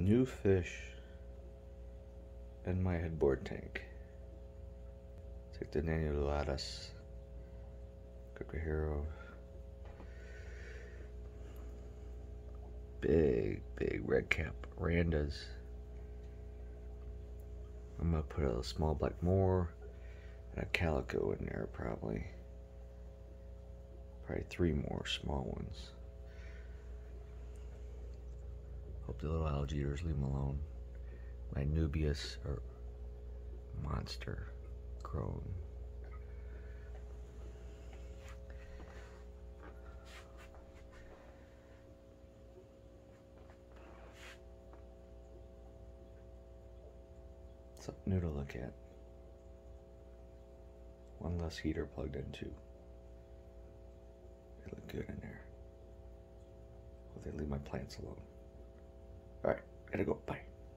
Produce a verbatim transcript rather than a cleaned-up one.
New fish in my headboard tank. Take the nanulatus, hero. Big, big red cap orandas. I'm gonna put a small black moor and a calico in there, probably. Probably three more small ones. Hope the little alligators leave them alone. My Nubius or monster crone. Something new to look at. One less heater plugged in too. They look good in there. Will they leave my plants alone? Alright, gotta go. Bye.